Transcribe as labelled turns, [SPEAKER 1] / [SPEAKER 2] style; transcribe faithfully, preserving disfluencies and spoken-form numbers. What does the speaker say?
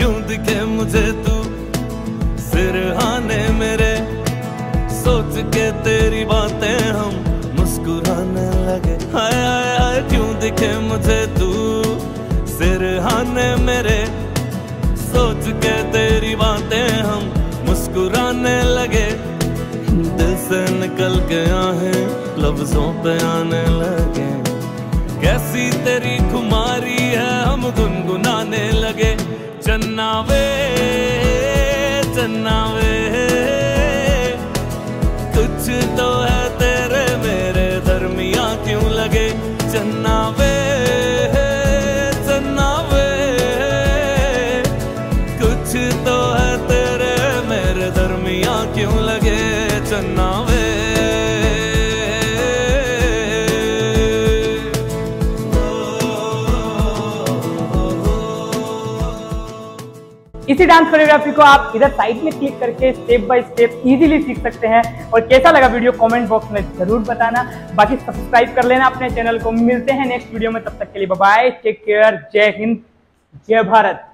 [SPEAKER 1] क्यों दिखे मुझे तू सिरहाने मेरे, सोच के तेरी बातें हम मुस्कुराने लगे। हाय हाय हाय क्यों दिखे मुझे तू सिरहाने मेरे, सोच के तेरी बातें हम मुस्कुराने लगे। दिल से निकल के आहें लफ्जों पे आने लगे, कैसी तेरी खुमारी है हम गुनगुनाने लगे। चन्ना वे चन्ना वे कुछ तो है तेरे मेरे दरमिया क्यों लगे। चन्ना वे चन्ना वे कुछ तो है तेरे मेरे दरमिया क्यों लगे। चन्ना वे
[SPEAKER 2] इसी डांस कोरियोग्राफी को आप इधर साइड में क्लिक करके स्टेप बाय स्टेप इजीली सीख सकते हैं। और कैसा लगा वीडियो कमेंट बॉक्स में जरूर बताना। बाकी सब्सक्राइब कर लेना अपने चैनल को। मिलते हैं नेक्स्ट वीडियो में, तब तक के लिए बाय बाय, टेक केयर, जय हिंद, जय भारत।